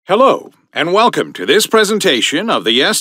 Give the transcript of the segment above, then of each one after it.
Hello, and welcome to this presentation of the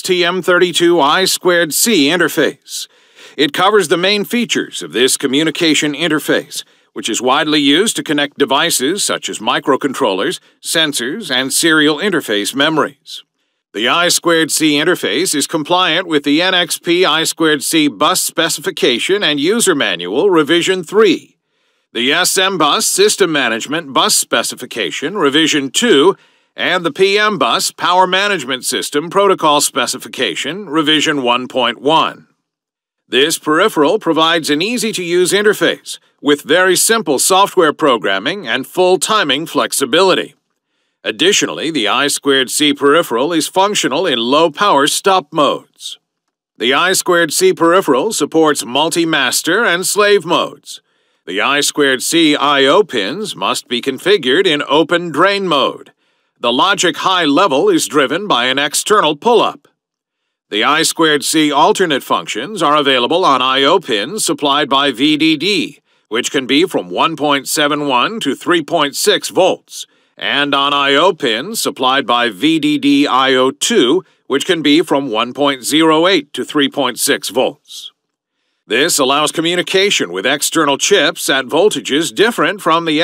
STM32I2C interface. It covers the main features of this communication interface, which is widely used to connect devices such as microcontrollers, sensors, and serial interface memories. The I2C interface is compliant with the NXP I2C bus specification and user manual revision 3, the SM-Bus System Management Bus Specification revision 2, and the PM-Bus Power Management System Protocol Specification revision 1.1. This peripheral provides an easy-to-use interface with very simple software programming and full timing flexibility. Additionally, the I2C peripheral is functional in low-power stop modes. The I2C peripheral supports multi-master and slave modes. The I2C I/O pins must be configured in open drain mode. The logic high level is driven by an external pull-up. The I2C alternate functions are available on I/O pins supplied by VDD, which can be from 1.71 to 3.6 volts, and on I/O pins supplied by VDD I/O2, which can be from 1.08 to 3.6 volts. This allows communication with external chips at voltages different from the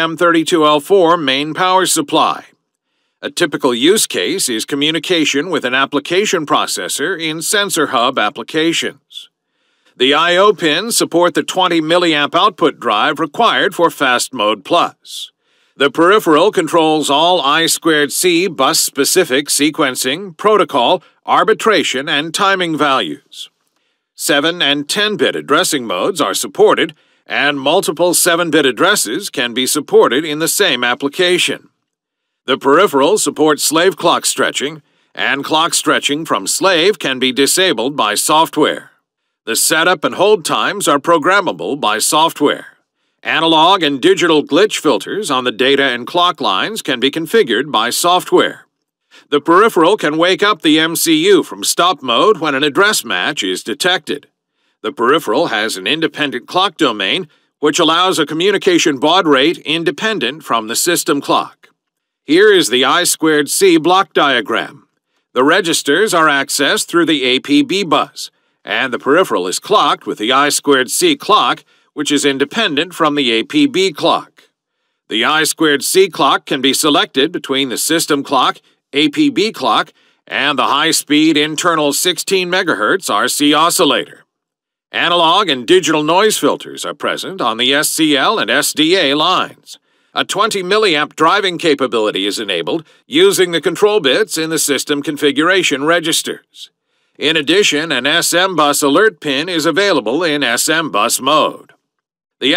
STM32L4 main power supply. A typical use case is communication with an application processor in sensor hub applications. The I/O pins support the 20 mA output drive required for Fast Mode Plus. The peripheral controls all I2C bus-specific sequencing, protocol, arbitration, and timing values. 7 and 10-bit addressing modes are supported, and multiple 7-bit addresses can be supported in the same application. The peripheral supports slave clock stretching, and clock stretching from slave can be disabled by software. The setup and hold times are programmable by software. Analog and digital glitch filters on the data and clock lines can be configured by software. The peripheral can wake up the MCU from stop mode when an address match is detected. The peripheral has an independent clock domain, which allows a communication baud rate independent from the system clock. Here is the I2C block diagram. The registers are accessed through the APB bus, and the peripheral is clocked with the I2C clock, which is independent from the APB clock. The I2C clock can be selected between the system clock, APB clock, and the high-speed internal 16 MHz RC oscillator. Analog and digital noise filters are present on the SCL and SDA lines. A 20 mA driving capability is enabled using the control bits in the system configuration registers. In addition, an SM-Bus alert pin is available in SM-Bus mode. The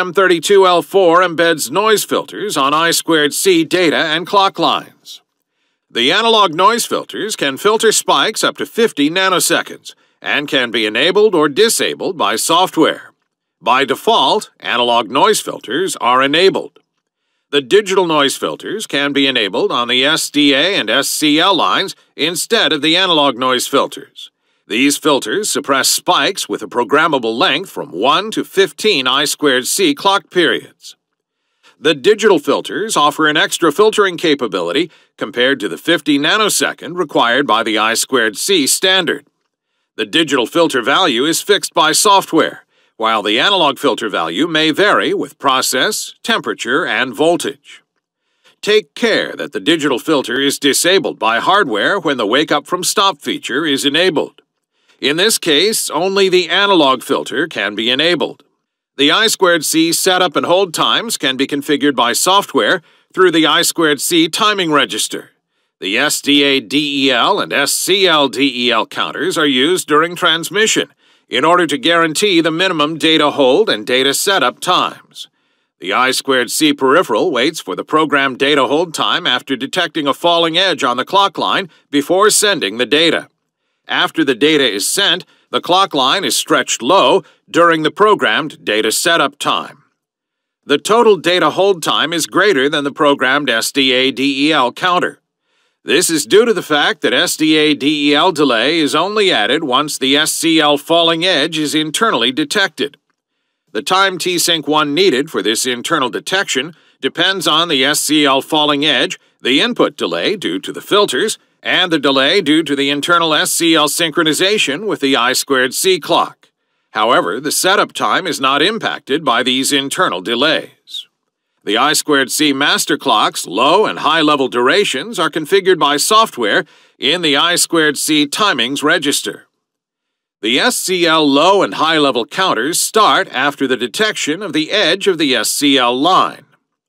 STM32L4 embeds noise filters on I2C data and clock lines. The analog noise filters can filter spikes up to 50 nanoseconds and can be enabled or disabled by software. By default, analog noise filters are enabled. The digital noise filters can be enabled on the SDA and SCL lines instead of the analog noise filters. These filters suppress spikes with a programmable length from 1 to 15 I2C clock periods. The digital filters offer an extra filtering capability compared to the 50 nanosecond required by the I2C standard. The digital filter value is fixed by software, while the analog filter value may vary with process, temperature, and voltage. Take care that the digital filter is disabled by hardware when the wake up from stop feature is enabled. In this case, only the analog filter can be enabled. The I2C setup and hold times can be configured by software through the I2C timing register. The SDA DEL and SCL DEL counters are used during transmission in order to guarantee the minimum data hold and data setup times. The I2C peripheral waits for the programmed data hold time after detecting a falling edge on the clock line before sending the data. After the data is sent, the clock line is stretched low during the programmed data setup time. The total data hold time is greater than the programmed SDA DEL counter. This is due to the fact that SDA DEL delay is only added once the SCL falling edge is internally detected. The time T-Sync 1 needed for this internal detection depends on the SCL falling edge the input delay due to the filters, and the delay due to the internal SCL synchronization with the I2C clock. However, the setup time is not impacted by these internal delays. The I2C master clock's low and high-level durations are configured by software in the I2C timings register. The SCL low and high-level counters start after the detection of the edge of the SCL line.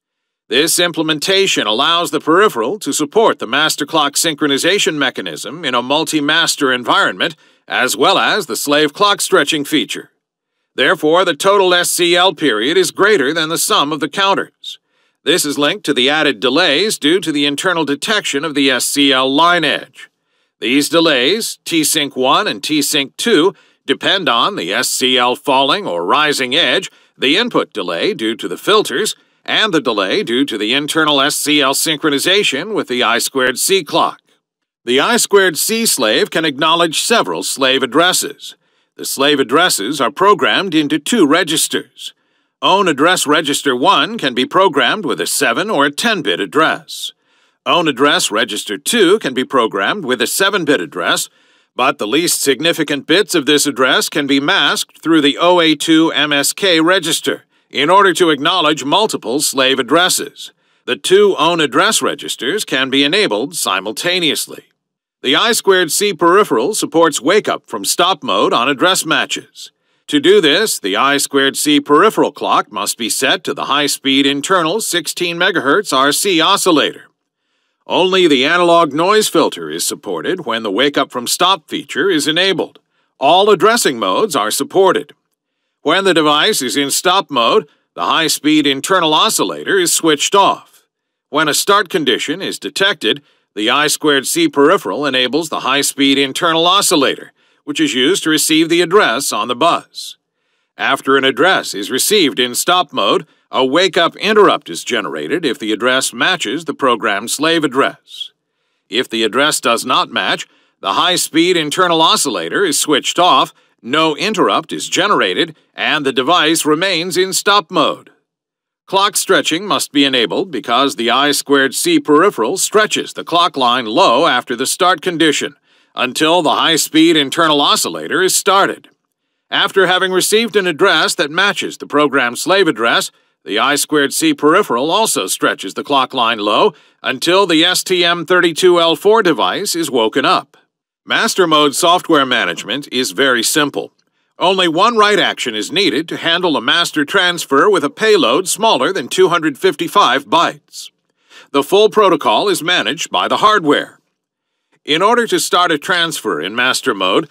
This implementation allows the peripheral to support the master clock synchronization mechanism in a multi-master environment, as well as the slave clock stretching feature. Therefore, the total SCL period is greater than the sum of the counters. This is linked to the added delays due to the internal detection of the SCL line edge. These delays, T-Sync 1 and T-Sync 2, depend on the SCL falling or rising edge, the input delay due to the filters, and the delay due to the internal SCL synchronization with the I2C clock. The I2C slave can acknowledge several slave addresses. The slave addresses are programmed into two registers. Own address register 1 can be programmed with a 7 or a 10-bit address. Own address register 2 can be programmed with a 7-bit address, but the least significant bits of this address can be masked through the OA2 MSK register in order to acknowledge multiple slave addresses. The two own address registers can be enabled simultaneously. The I2C peripheral supports wake-up from stop mode on address matches. To do this, the I2C peripheral clock must be set to the high-speed internal 16 MHz RC oscillator. Only the analog noise filter is supported when the wake-up from stop feature is enabled. All addressing modes are supported. When the device is in stop mode, the high-speed internal oscillator is switched off. When a start condition is detected, the I2C peripheral enables the high-speed internal oscillator, which is used to receive the address on the bus. After an address is received in stop mode, a wake-up interrupt is generated if the address matches the programmed slave address. If the address does not match, the high-speed internal oscillator is switched off, no interrupt is generated, and the device remains in stop mode. Clock stretching must be enabled because the I2C peripheral stretches the clock line low after the start condition, until the high-speed internal oscillator is started. After having received an address that matches the programmed slave address, the I2C peripheral also stretches the clock line low until the STM32L4 device is woken up. Master mode software management is very simple. Only one write action is needed to handle a master transfer with a payload smaller than 255 bytes. The full protocol is managed by the hardware. In order to start a transfer in master mode,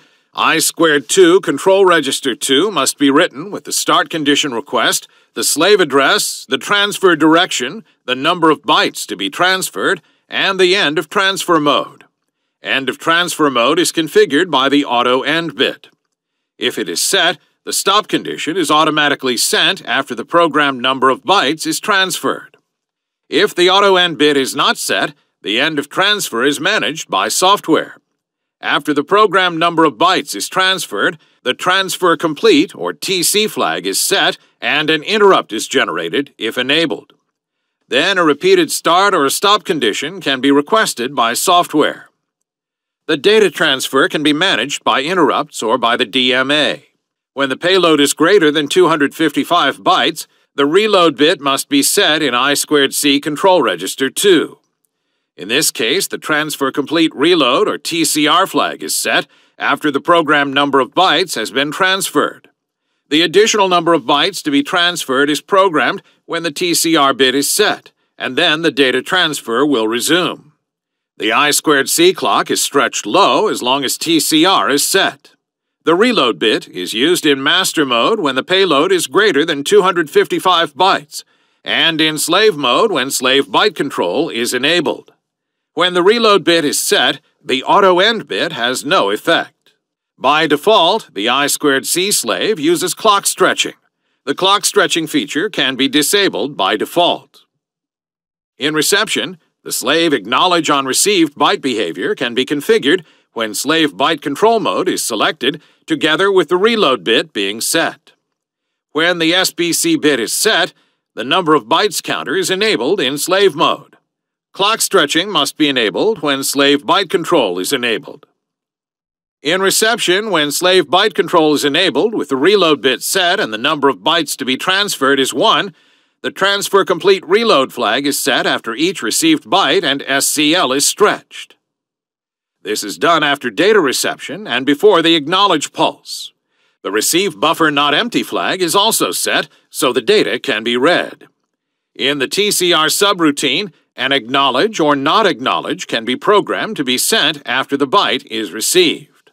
I2 control register 2 must be written with the start condition request, the slave address, the transfer direction, the number of bytes to be transferred, and the end of transfer mode. End of transfer mode is configured by the auto end bit. If it is set, the stop condition is automatically sent after the programmed number of bytes is transferred. If the auto end bit is not set, the end of transfer is managed by software. After the programmed number of bytes is transferred, the transfer complete or TC flag is set and an interrupt is generated if enabled. Then a repeated start or a stop condition can be requested by software. The data transfer can be managed by interrupts or by the DMA. When the payload is greater than 255 bytes, the reload bit must be set in I2C control register 2. In this case, the transfer complete reload or TCR flag is set after the programmed number of bytes has been transferred. The additional number of bytes to be transferred is programmed when the TCR bit is set, and then the data transfer will resume. The I2C clock is stretched low as long as TCR is set. The reload bit is used in master mode when the payload is greater than 255 bytes, and in slave mode when slave byte control is enabled. When the reload bit is set, the auto end bit has no effect. By default, the I2C slave uses clock stretching. The clock stretching feature can be disabled by default. In reception, the slave acknowledge on received byte behavior can be configured when slave byte control mode is selected together with the reload bit being set. When the SBC bit is set, the number of bytes counter is enabled in slave mode. Clock stretching must be enabled when slave byte control is enabled. In reception, when slave byte control is enabled with the reload bit set and the number of bytes to be transferred is 1, the transfer complete reload flag is set after each received byte and SCL is stretched. This is done after data reception and before the acknowledge pulse. The receive buffer not empty flag is also set so the data can be read. In the TCR subroutine, an acknowledge or not acknowledge can be programmed to be sent after the byte is received.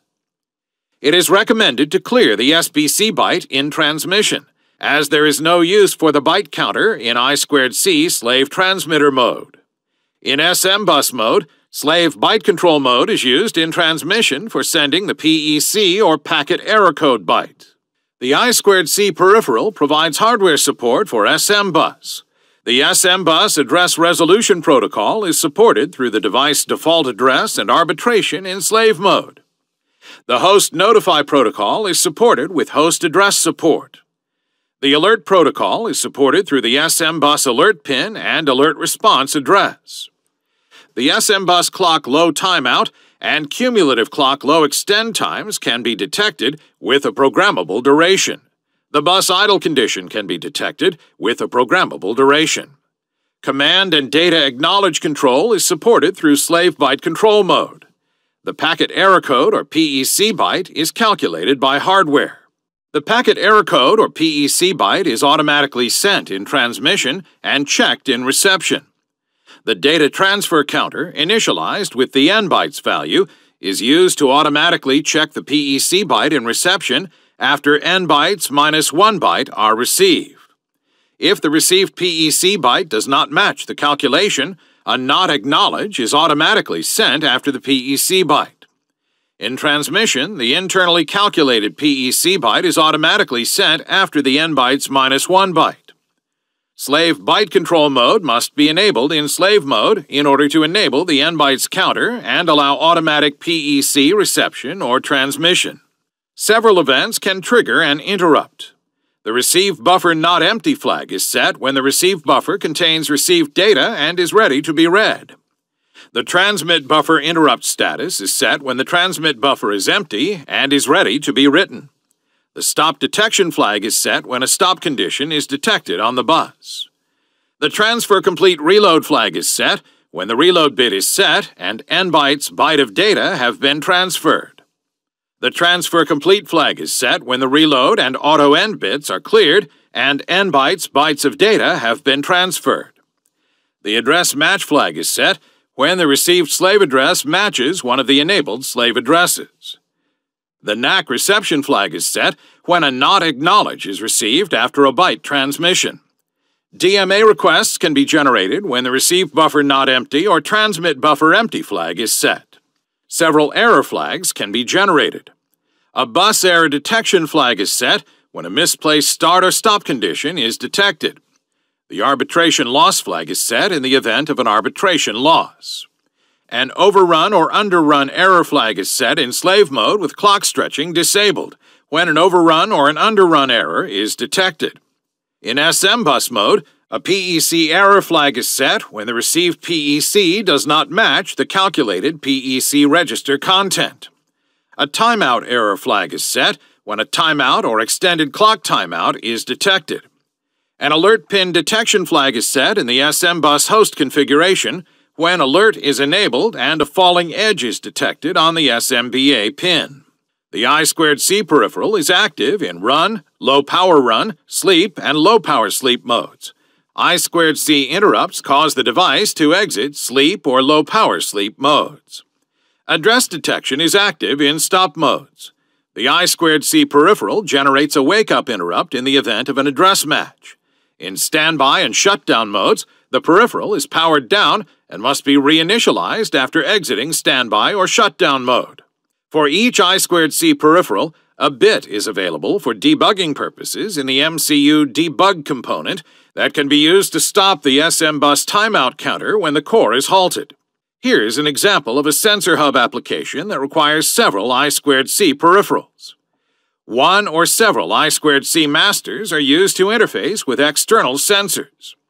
It is recommended to clear the SBC byte in transmission, as there is no use for the byte counter in I2C slave transmitter mode. In SM bus mode, slave byte control mode is used in transmission for sending the PEC or packet error code byte. The I2C peripheral provides hardware support for SM bus. The SM bus address resolution protocol is supported through the device default address and arbitration in slave mode. The host notify protocol is supported with host address support. The alert protocol is supported through the SM bus alert pin and alert response address. The SM bus clock low timeout and cumulative clock low extend times can be detected with a programmable duration. The bus idle condition can be detected with a programmable duration. Command and data acknowledge control is supported through slave byte control mode. The packet error code or PEC byte is calculated by hardware. The packet error code or PEC byte is automatically sent in transmission and checked in reception. The data transfer counter, initialized with the N bytes value, is used to automatically check the PEC byte in reception after N bytes minus 1 byte are received. If the received PEC byte does not match the calculation, a not acknowledge is automatically sent after the PEC byte. In transmission, the internally calculated PEC byte is automatically sent after the N bytes minus 1 byte. Slave byte control mode must be enabled in slave mode in order to enable the N bytes counter and allow automatic PEC reception or transmission. Several events can trigger an interrupt. The receive buffer not empty flag is set when the receive buffer contains received data and is ready to be read. The transmit buffer interrupt status is set when the transmit buffer is empty and is ready to be written. The stop detection flag is set when a stop condition is detected on the bus. The transfer complete reload flag is set when the reload bit is set and N bytes byte of data have been transferred. The transfer complete flag is set when the reload and auto end bits are cleared and N bytes of data have been transferred. The address match flag is set when the received slave address matches one of the enabled slave addresses. The NAC reception flag is set when a not acknowledge is received after a byte transmission. DMA requests can be generated when the receive buffer not empty or transmit buffer empty flag is set. Several error flags can be generated. A bus error detection flag is set when a misplaced start or stop condition is detected. The arbitration loss flag is set in the event of an arbitration loss. An overrun or underrun error flag is set in slave mode with clock stretching disabled when an overrun or an underrun error is detected. In SM bus mode, a PEC error flag is set when the received PEC does not match the calculated PEC register content. A timeout error flag is set when a timeout or extended clock timeout is detected. An alert pin detection flag is set in the SM bus host configuration when alert is enabled and a falling edge is detected on the SMBA pin. The I2C peripheral is active in run, low power run, sleep, and low power sleep modes. I2C interrupts cause the device to exit sleep or low power sleep modes. Address detection is active in stop modes. The I2C peripheral generates a wake-up interrupt in the event of an address match. In standby and shutdown modes, the peripheral is powered down and must be reinitialized after exiting standby or shutdown mode. For each I2C peripheral, a bit is available for debugging purposes in the MCU debug component that can be used to stop the SM bus timeout counter when the core is halted. Here's an example of a sensor hub application that requires several I2C peripherals. One or several I2C masters are used to interface with external sensors.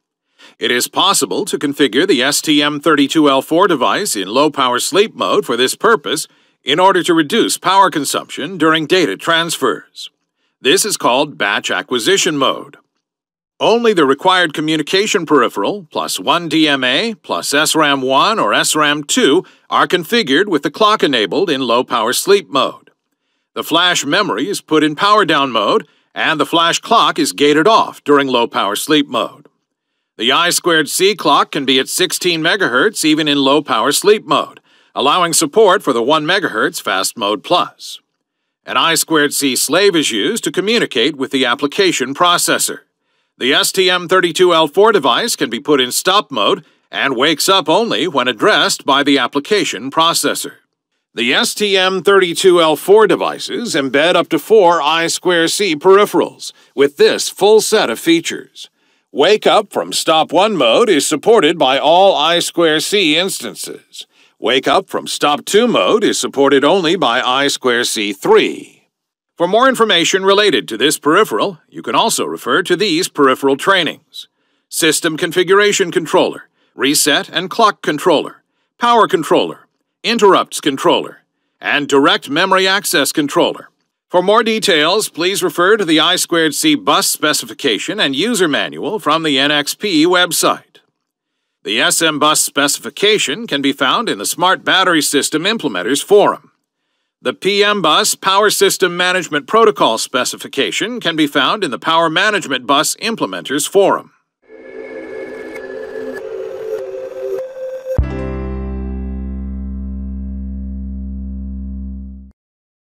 It is possible to configure the STM32L4 device in low-power sleep mode for this purpose in order to reduce power consumption during data transfers. This is called batch acquisition mode. Only the required communication peripheral plus one DMA plus SRAM1 or SRAM2 are configured with the clock enabled in low-power sleep mode. The flash memory is put in power-down mode, and the flash clock is gated off during low-power sleep mode. The I2C clock can be at 16 MHz even in low-power sleep mode, allowing support for the 1 MHz Fast Mode Plus. An I2C slave is used to communicate with the application processor. The STM32L4 device can be put in stop mode and wakes up only when addressed by the application processor. The STM32L4 devices embed up to 4 I2C peripherals with this full set of features. Wake up from stop 1 mode is supported by all I2C instances. Wake up from stop 2 mode is supported only by I2C3. For more information related to this peripheral, you can also refer to these peripheral trainings: System Configuration Controller, Reset and Clock Controller, Power Controller, Interrupts Controller, and Direct Memory Access Controller. For more details, please refer to the I2C bus specification and user manual from the NXP website. The SM bus specification can be found in the Smart Battery System Implementers Forum. The PM Bus Power System Management Protocol specification can be found in the Power Management Bus Implementers Forum.